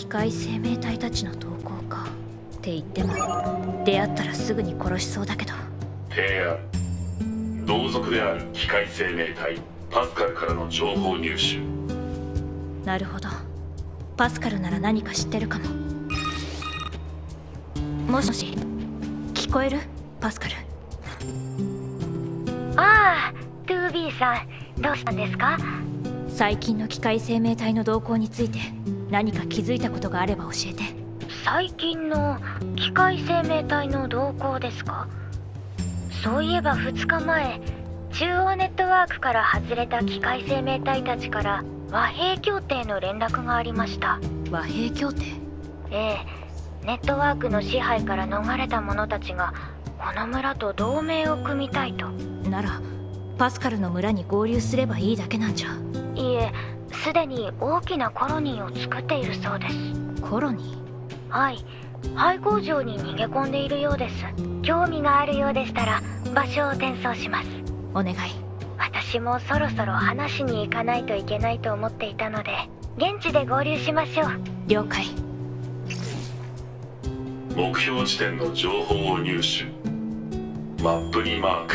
機械生命体たちの動向かって言っても出会ったらすぐに殺しそうだけど。 提案。同族である機械生命体パスカルからの情報入手。 なるほど、パスカルなら何か知ってるかも。もしもし、聞こえる？パスカル。 ああ、2B さん、どうしたんですか？ 最近の機械生命体の動向について何か気づいたことがあれば教えて。 最近の機械生命体の動向ですか？そういえば2日前、中央ネットワークから外れた機械生命体たちから和平協定の連絡がありました。 和平協定？ ええ、ネットワークの支配から逃れた者たちがこの村と同盟を組みたいと。 ならパスカルの村に合流すればいいだけなんじゃ。 いえ、すでに大きなコロニーを作っているそうです。 コロニー？ はい、廃工場に逃げ込んでいるようです。興味があるようでしたら場所を転送します。 お願い。 私もそろそろ話しに行かないといけないと思っていたので、現地で合流しましょう。 了解。 目標地点の情報を入手。マップにマーク。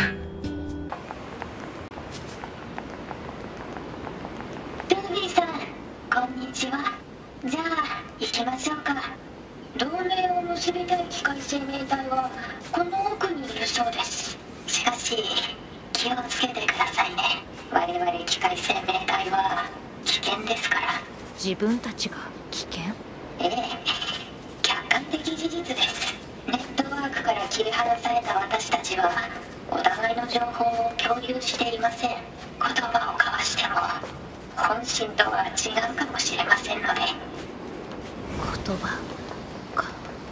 ルービーさん、こんにちは。じゃあ行きましょうか。同盟を結びたい機械生命体はこの奥にいるそうです。しかし気をつけてくださいね。我々機械生命体は危険ですから。 自分たちが危険？ ええ、客観的事実です。ネットワークから切り離された私たちはお互いの情報を共有していません。言葉を交わしても本心とは違うかもしれませんので。 言葉か。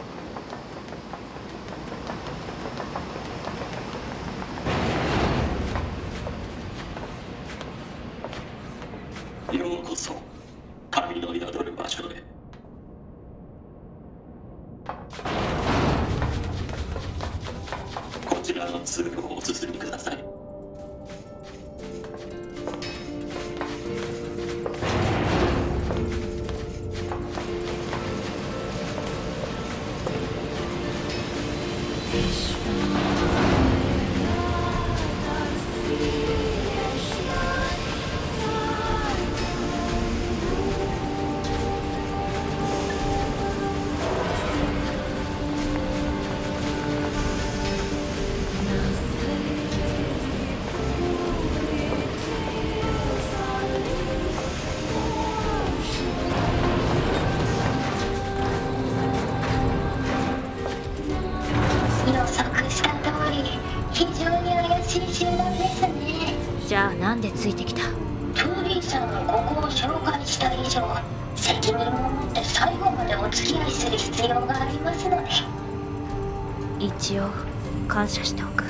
ようこそ神の宿る場所へ。こちらの通路をお進みください。 予測した通り非常に怪しい集団ですね。 じゃあなんでついてきた？ トゥービーさんがここを紹介した以上、責任を持って最後までお付き合いする必要がありますので。 一応感謝しておく。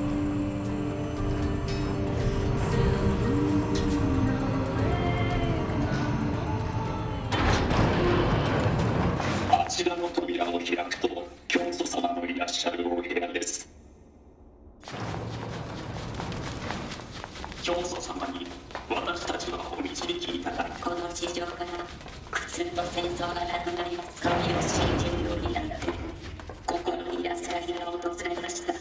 あちらの扉を開くと教祖様のいらっしゃるお部屋です。教祖様に私たちはお導きいただき、 この地上から苦痛の戦争がなくなります。神を信じるようになって心に安らぎが訪れました。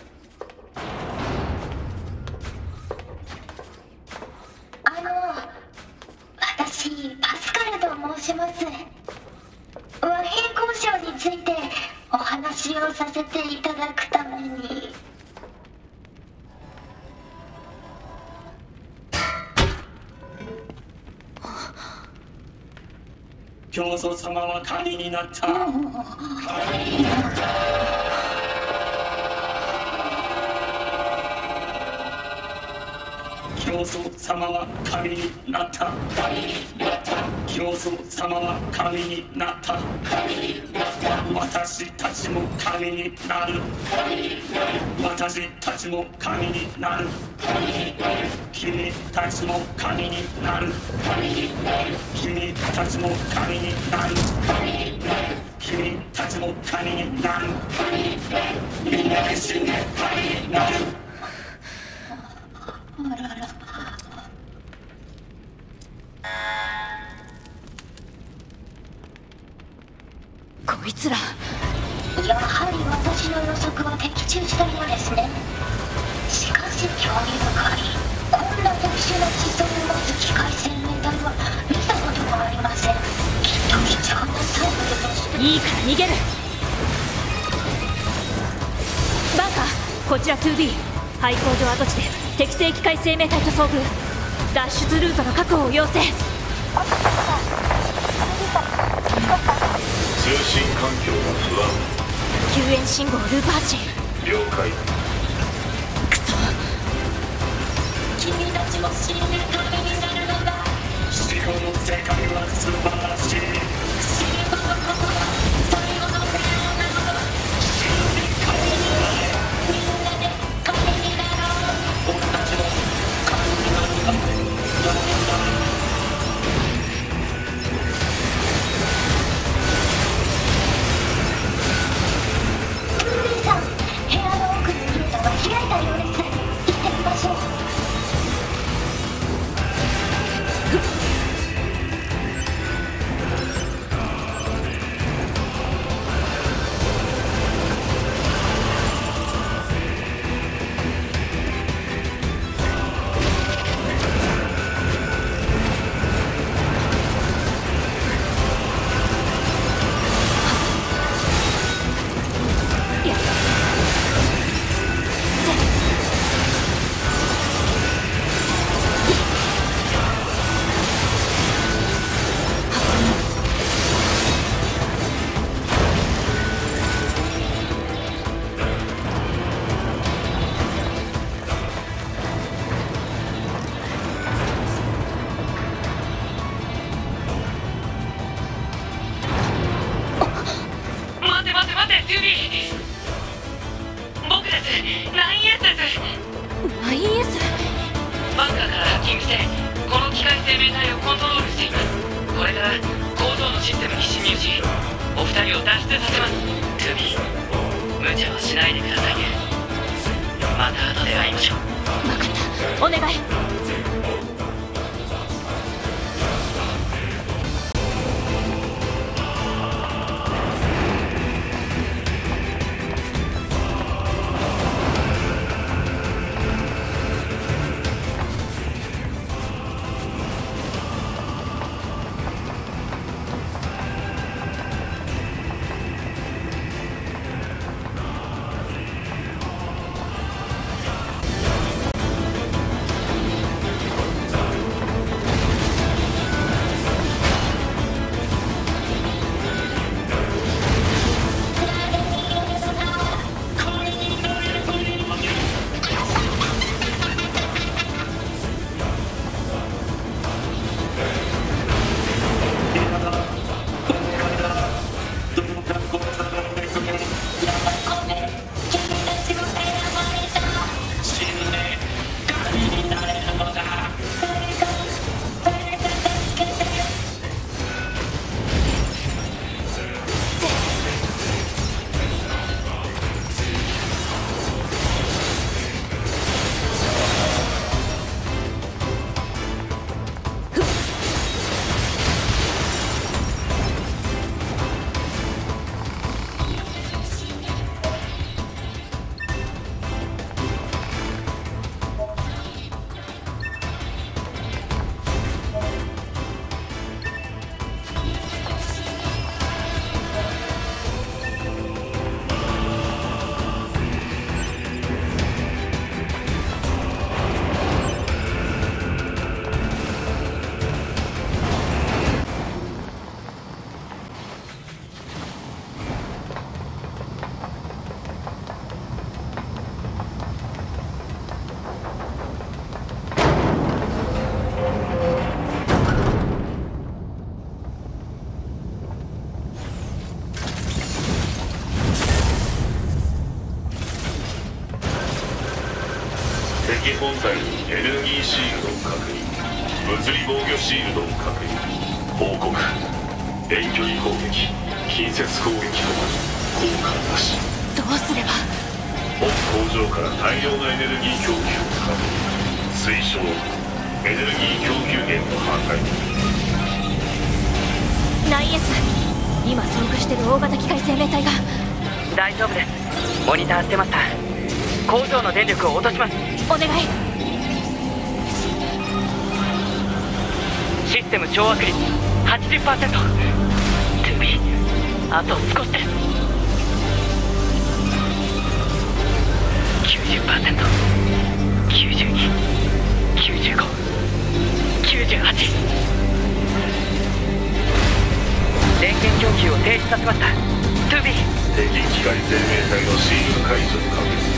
私パスカルと申します。和平交渉についてお話をさせていただくために。 教祖様は神になった。教祖様は神になった。教祖様は神になった。私たちも神になる。私たちも神になる。君たちも神になる。君たちも神になる。君たちも神になる。みんなで死んで神になる。 あらら。 中したようですね。しかし興味深い。こんな特殊な思想を持つ機械生命体は見たことがありません。きっと貴重なサンプルとして。 いいから逃げる。バンカー、こちら 2B。 廃工場跡地で適正機械生命体と遭遇。脱出ルートの確保を要請。 通信環境が不安。 救援信号ループ発信。 了解。 クソ。 君たちも死んで旅になるのだ。 死後の世界は素晴らしい。 死ぬことは最後の平和なのだ。 死んで神になれ。 みんなで神になろう。 俺たちも神になるんだ。やめんだ。 さん、部屋の奥に見えたが開いたようです。行ってみましょう。 敵本体にエネルギーシールドを確認。物理防御シールドを確認。報告。遠距離攻撃、近接攻撃とも効果なし。 どうすれば。 本工場から大量のエネルギー供給を可能。推奨。エネルギー供給源を破壊。 9S、今遭遇してる大型機械生命体が。 大丈夫です。 モニターしてました。工場の電力を落とします。 お願い。 システム掌握率 80%。 2B あと少しです。 90%、 92、 95、 98。電源供給を停止させました。 2B 敵機械生命体のシール解除確認。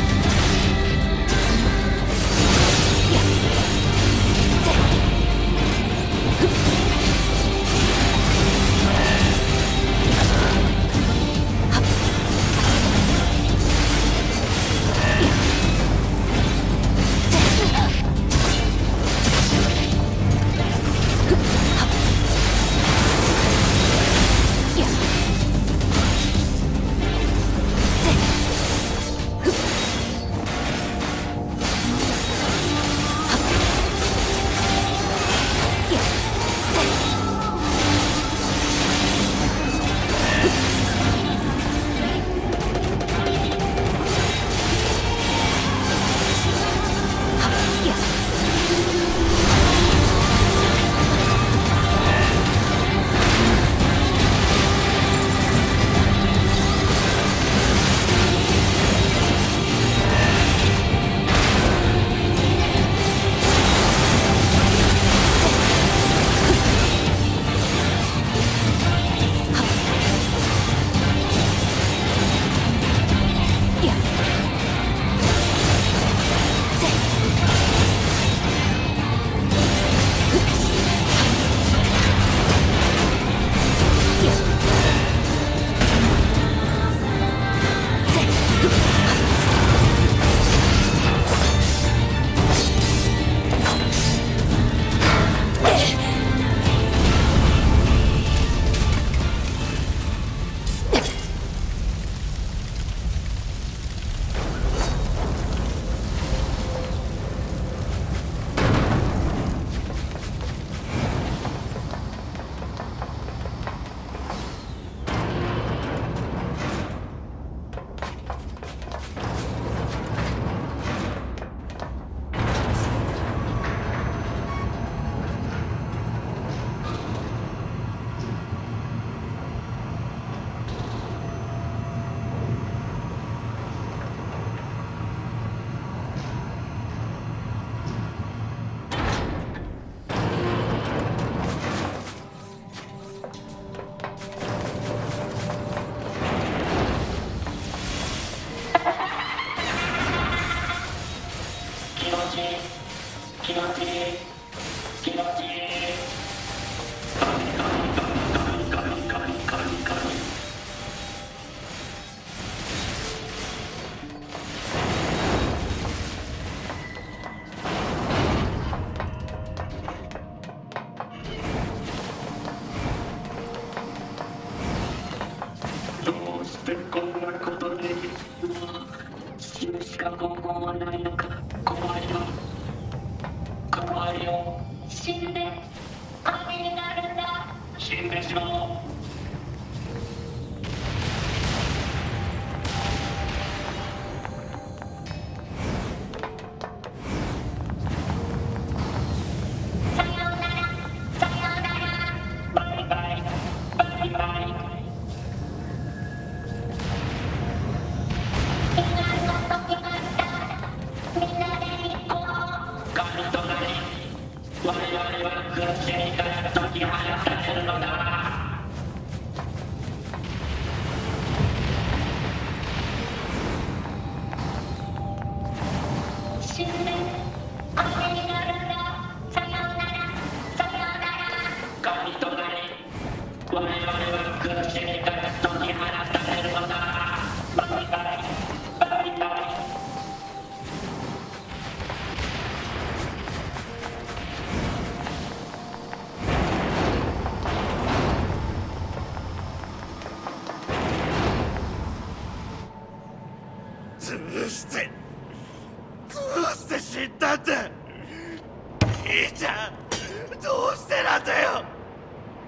どうして死んだんだ。兄ちゃん、どうしてなんだよ。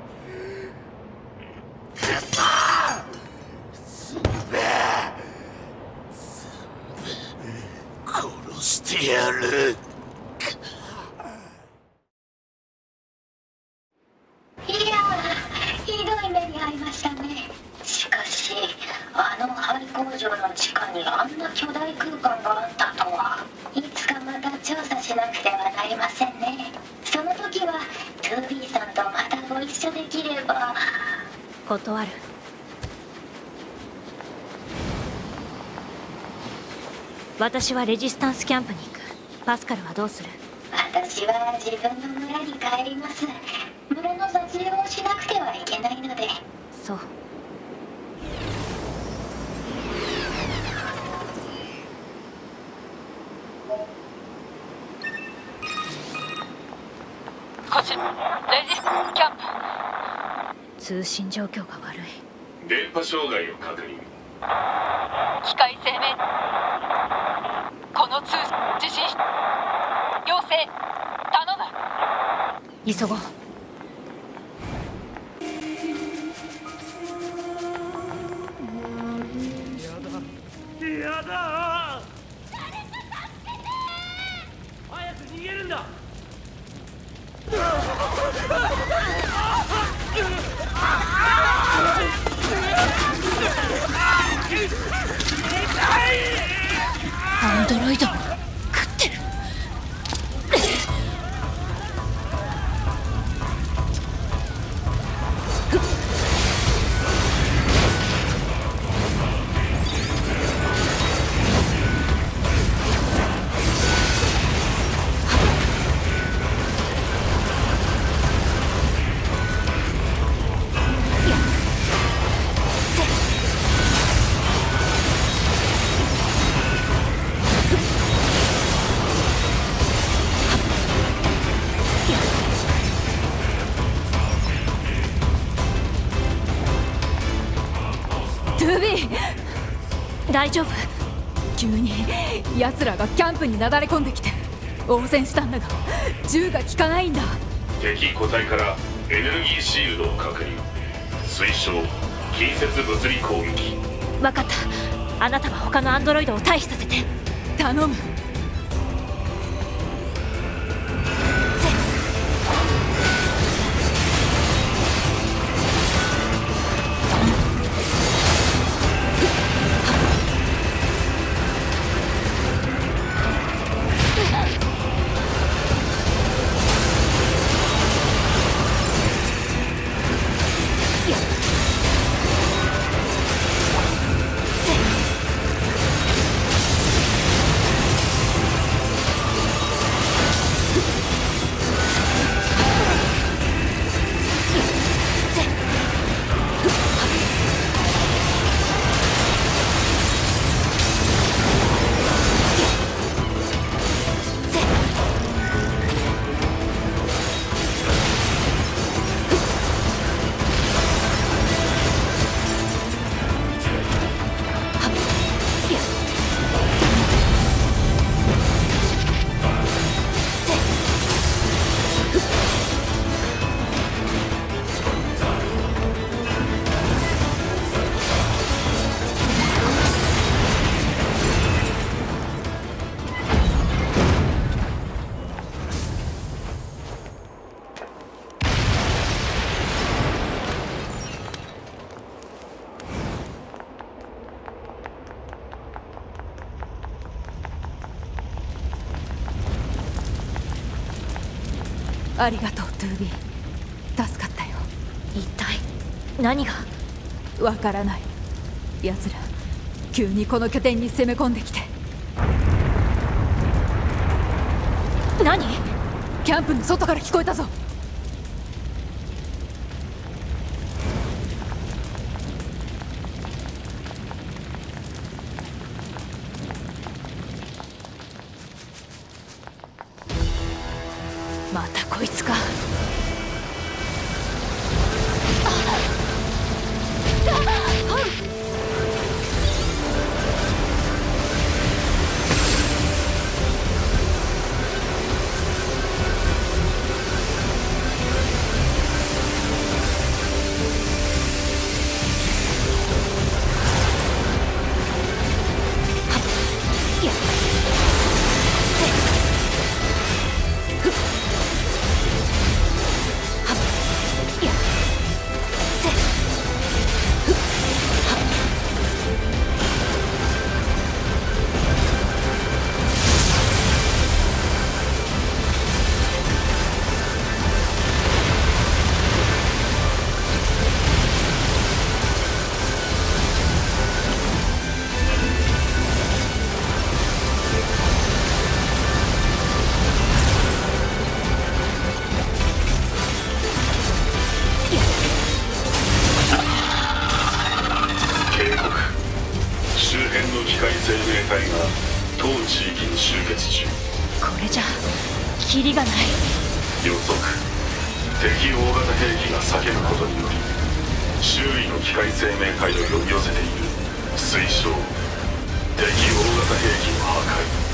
くそー、すべえしてやる。 いやー、ひどい目に遭いましたね。しかしあの廃工場の地下にあんな巨大空間があったとは。いつかまた調査しなくてはなりませんね。その時は 2B さんとまたご一緒できれば。 断る。私はレジスタンスキャンプに行く。パスカルはどうする？ 私は自分の村に帰ります。村の撮影をしなくてはいけないので。 そう。 こちらレジスタンスキャンプ。 通信状況が悪い。 電波障害を確認。 機械生命この通受信要請頼む。 急ごう。 やだ。早く逃げるんだ。 アンドロイド食ってる。大丈夫？ 急に奴らがキャンプになだれ込んできて応戦したんだが銃が効かないんだ。 敵個体からエネルギーシールドを確認。推奨近接物理攻撃。 分かった。あなたは他のアンドロイドを退避させて。 頼む。ありがとう 2B。 助かったよ。 一体何が？ わからない。奴ら急にこの拠点に攻め込んできて。 何？ キャンプの外から聞こえたぞ。またこいつか。 キリがない。 予測。敵大型兵器が叫ぶことにより周囲の機械生命体を呼び寄せている。推奨。敵大型兵器の破壊。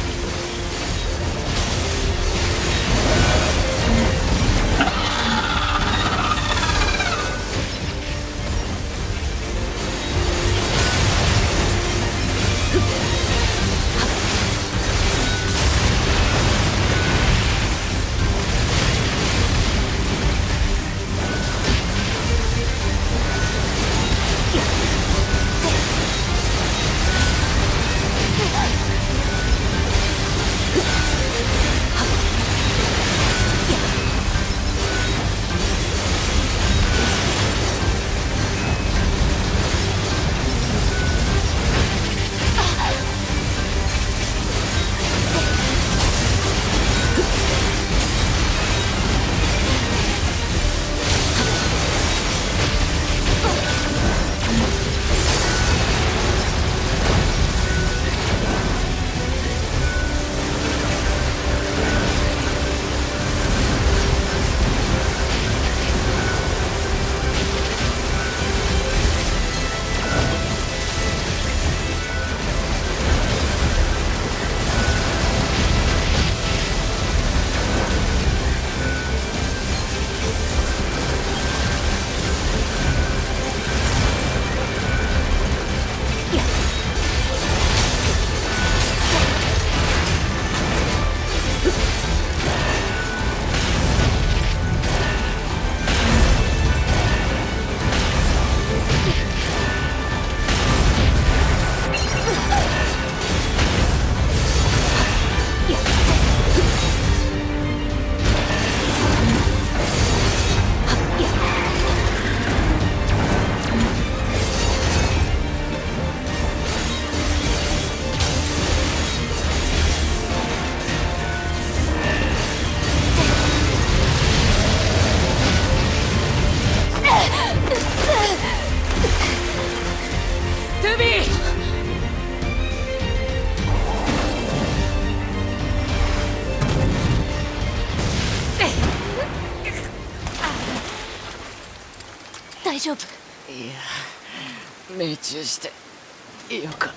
大丈夫？ いや、命中してよかった。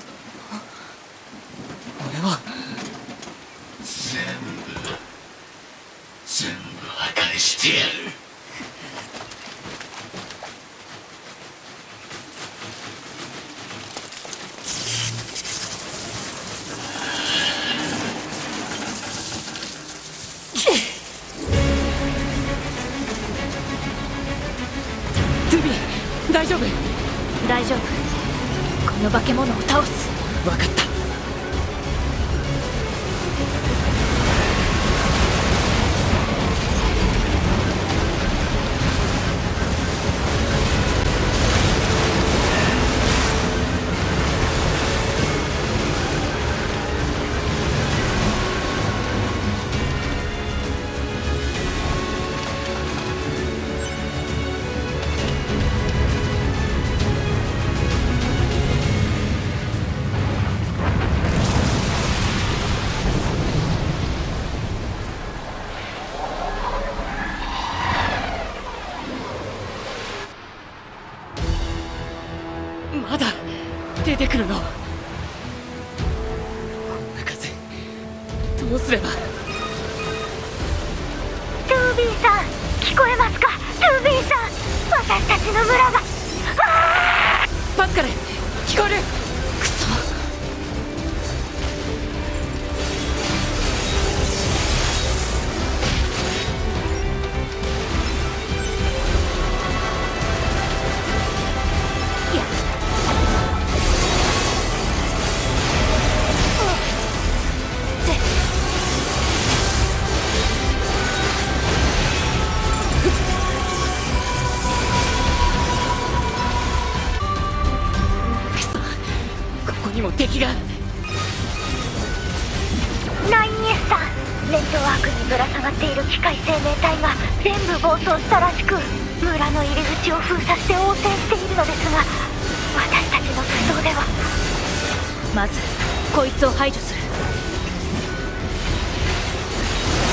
俺は全部破壊してやる。 大丈夫？大丈夫。この化け物を倒す。 分かった。まだ出てくるの？こんな風どうすれば。 トゥービーさん、聞こえますか？トゥービーさん、私たちの村が。 パスカル、聞こえる？くそ。にも敵が。 ナインエスさん、ネットワークにぶら下がっている機械生命体が全部暴走したらしく、村の入り口を封鎖して応戦しているのですが、私たちの武装では。 まずこいつを排除する。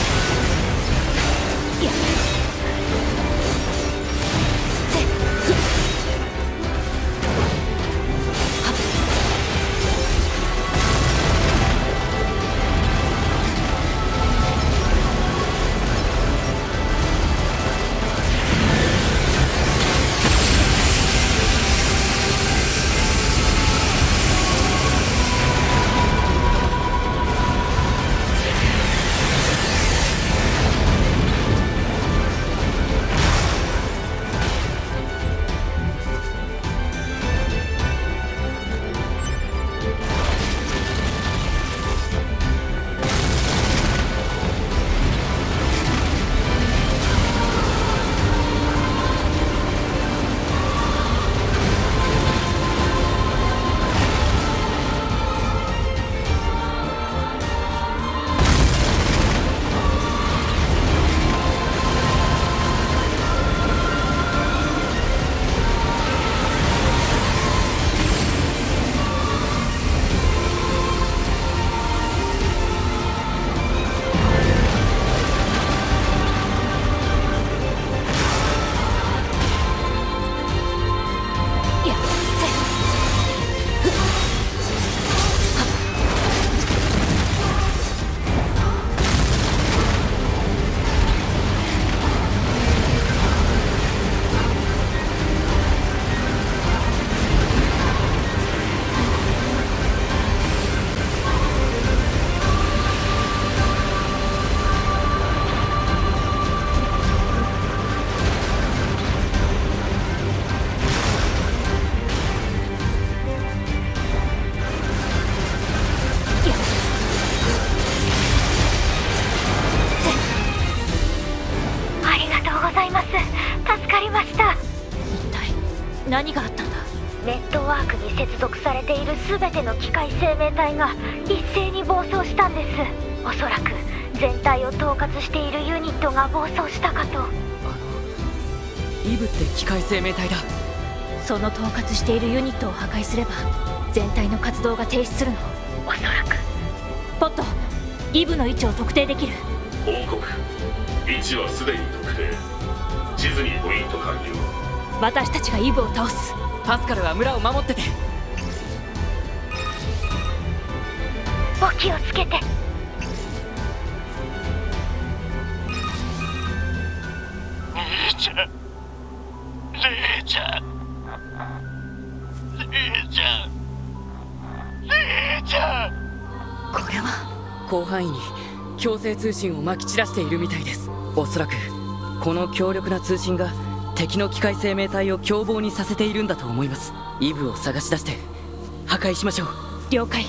かりました。 一体何があったんだ。 ネットワークに接続されている全ての機械生命体が一斉に暴走したんです。おそらく全体を統括しているユニットが暴走したかと。 イブって機械生命体だ。 その統括しているユニットを破壊すれば全体の活動が停止するの。 おそらく。 ポット、イブの位置を特定できる。 報告。位置はすでに特定。地図にポイント完了。 私たちがイブを倒す。 パスカルは村を守ってて。 お気をつけて。 姉ちゃん、姉ちゃん、姉ちゃん、姉ちゃん。 これは広範囲に強制通信をまき散らしているみたいです。おそらくこの強力な通信が敵の機械生命体を凶暴にさせているんだと思います。イブを探し出して破壊しましょう。 了解。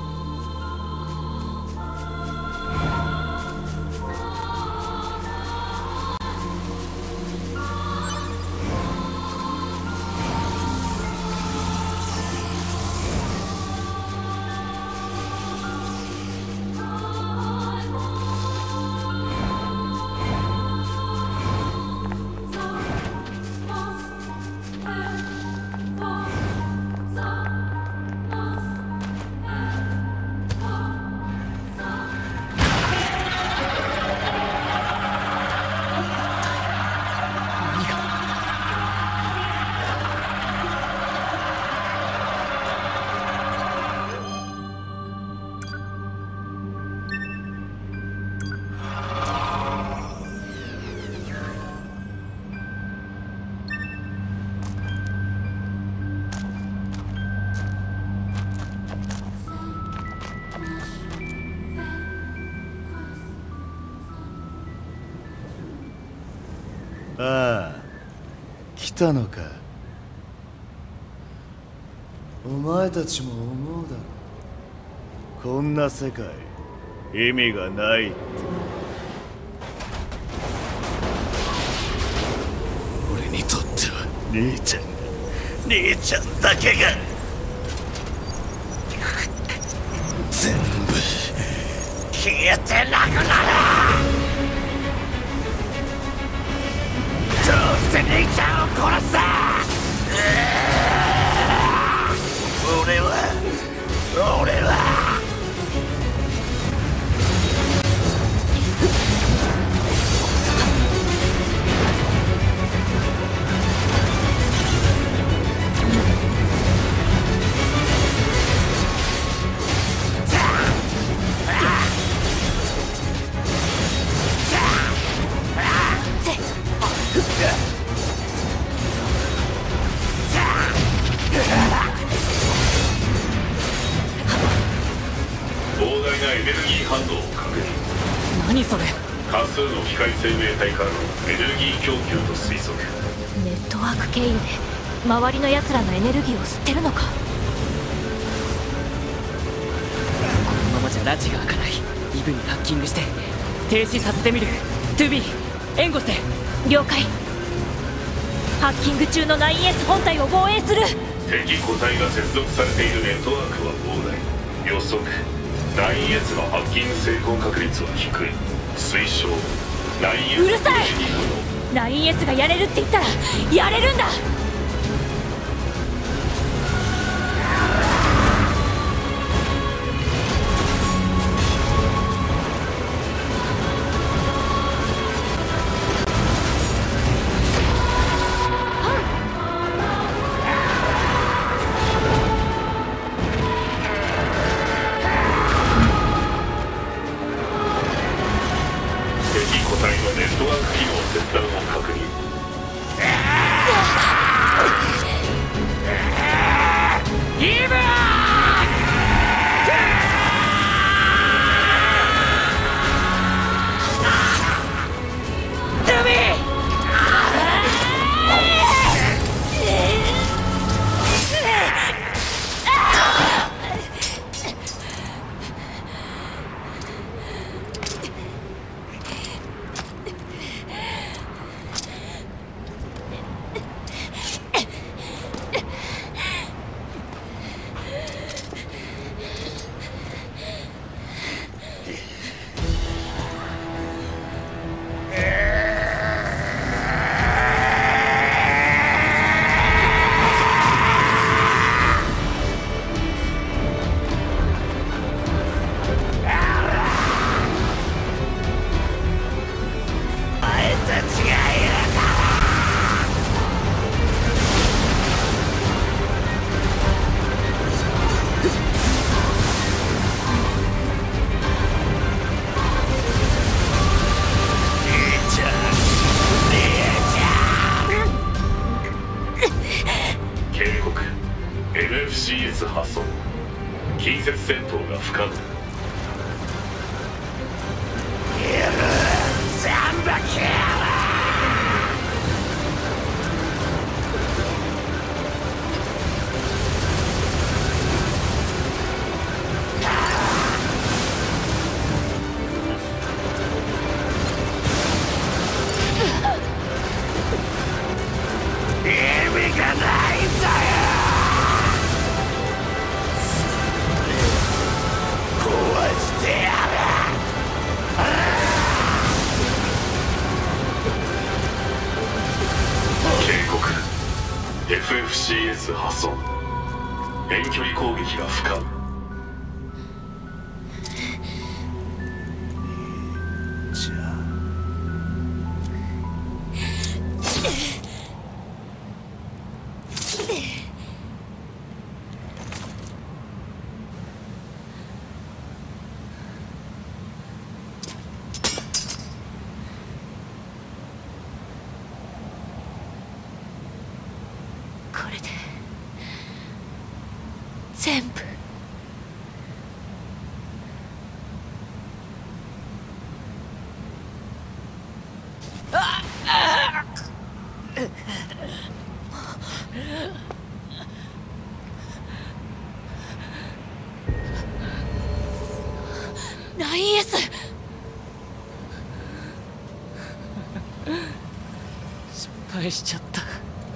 ああ、来たのか。お前たちも思うだろ。こんな世界意味がないって。俺にとっては兄ちゃんだけが全部消えてなくなる。どうせ兄ちゃんを殺す。俺はエネルギー反応を確認。 何それ。 多数の機械生命体からのエネルギー供給と推測。 ネットワーク経由で周りの奴らのエネルギーを吸ってるのか。 このままじゃ拉致が開かない。イブにハッキングして停止させてみる。トゥービー援護して。 了解。ハッキング中の 9S 本体を防衛する。 敵個体が接続されているネットワークは膨大。予測 9S のハッキング成功確率は低い。推奨 9S うるさい。 9S がやれるって言ったらやれるんだ。 FFCS 発送。近接戦闘が不可能。FFCS 発送。遠距離攻撃が不可能。 じゃあこれで全部。9S。 失敗しちゃった。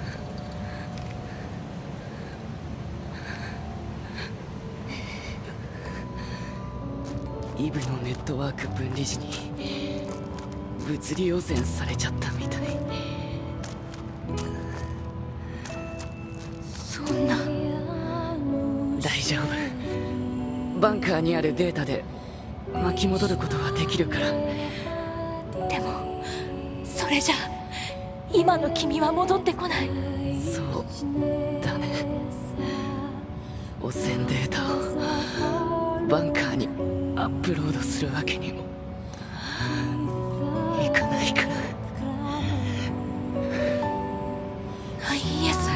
イブのネットワーク分離時に物理汚染されちゃったみたい。 そんな。 大丈夫。バンカーにあるデータで巻き戻ることはできるから。 でもそれじゃ今の君は戻ってこない。 そうだね。汚染データをバンカーにアップロードするわけにもいかないから。 9S。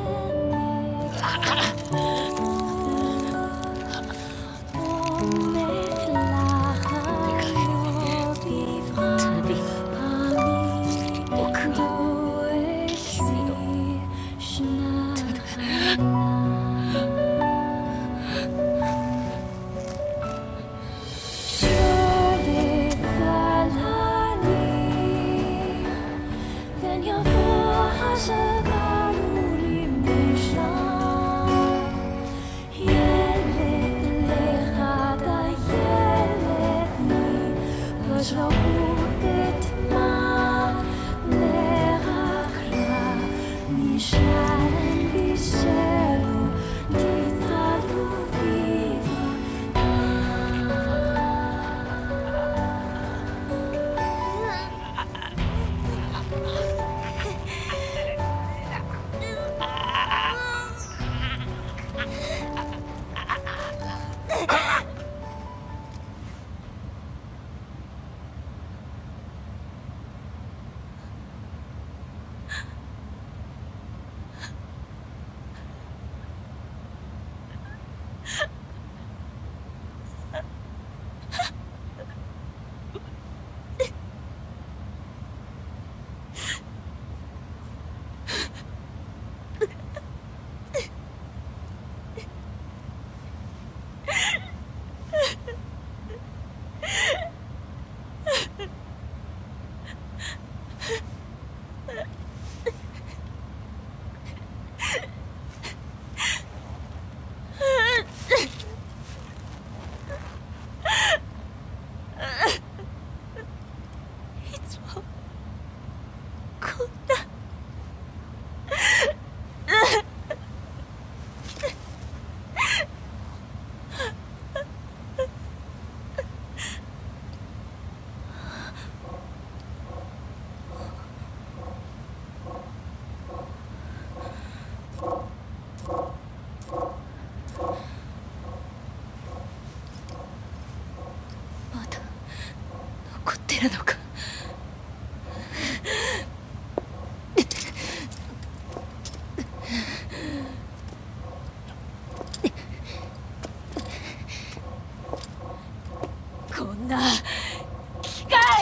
るのか。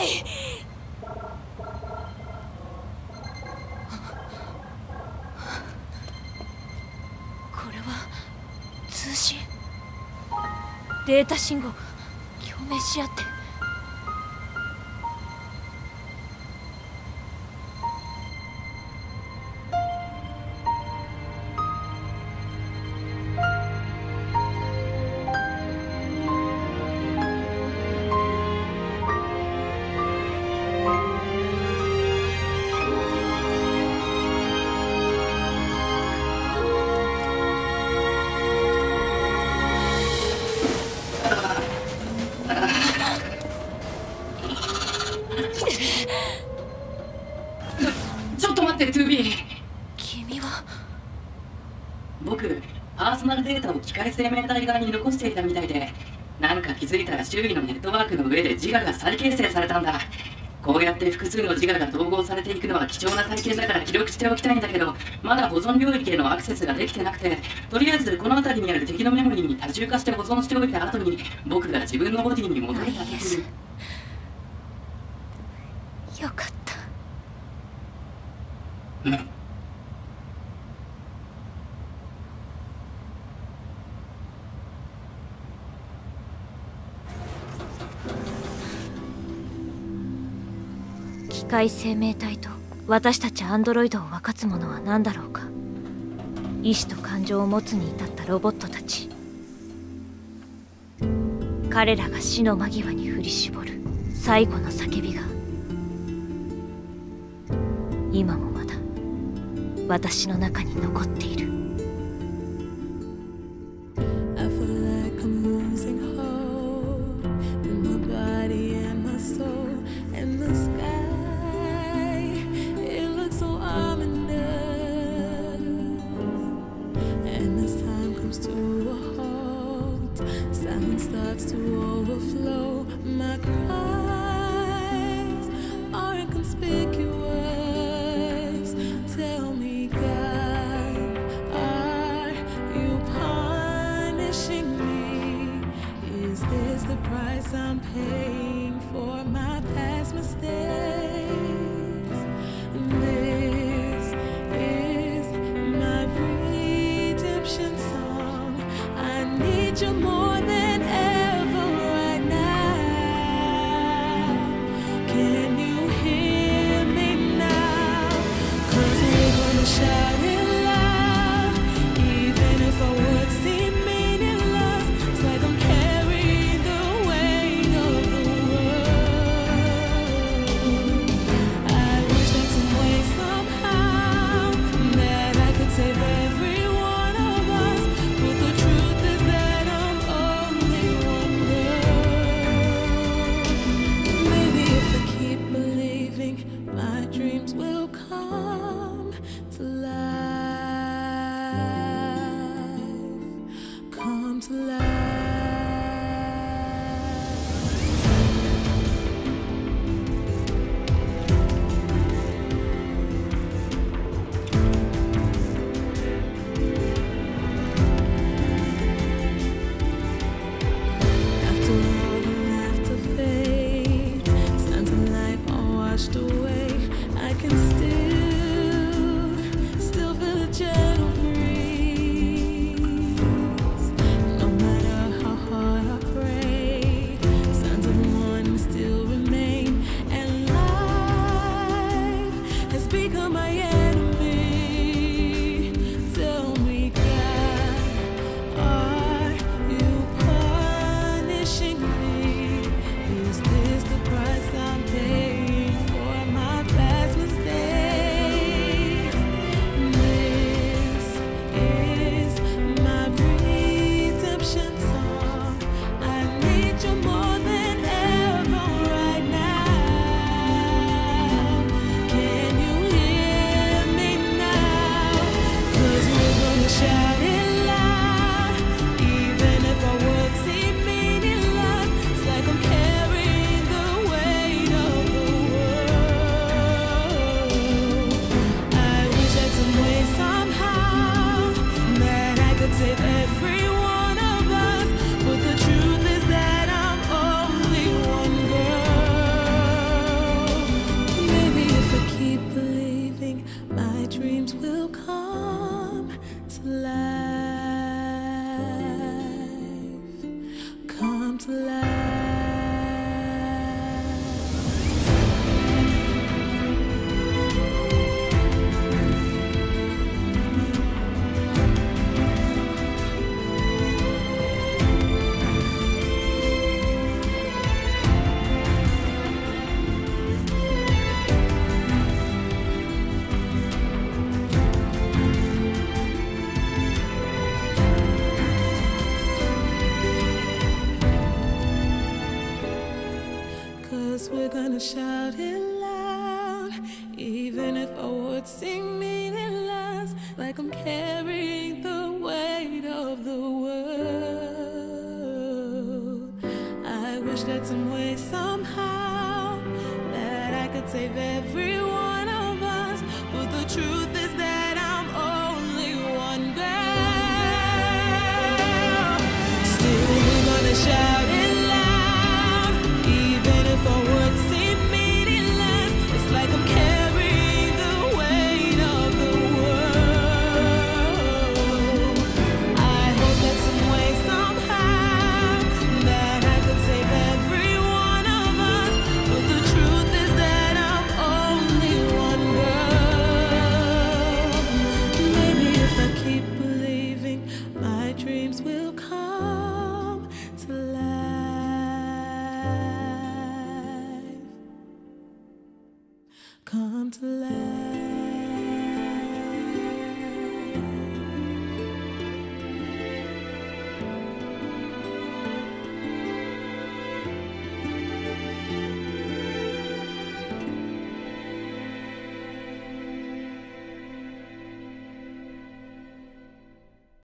い。これは通信。データ信号が共鳴し合って。 ちょっと待って、2B。 君は。 僕、パーソナルデータを機械生命体側に残していたみたいで、なんか気づいたら周囲のネットワークの上で自我が再形成されたんだ。こうやって複数の自我が統合されていくのは貴重な体験だから記録しておきたいんだけど、まだ保存領域へのアクセスができてなくて、とりあえずこの辺りにある敵のメモリーに多重化して保存しておいた後に、僕が自分のボディに戻れた時に。 よかった。 うん。 機械生命体と私たちアンドロイドを分かつものは何だろうか。意志と感情を持つに至ったロボットたち。彼らが死の間際に振り絞る最後の叫びが今もまだ私の中に残っている。 Starts to overflow. My cries are inconspicuous. Tell me, God, 'cause we're gonna shout it loud. Even if our words seem meaningless, like I'm carrying the weight of the world. I wish that some way, somehow, that I could save every one of us. But the truth is that I'm only one girl. Still, we're gonna shout it loud, even if our words seem meaningless. It's like I'm carrying the weight of the world. I hope that some way, somehow, that I could save every one of us. But the truth is that I'm only one girl. Maybe if I keep believing, my dreams will come to life. Come to life.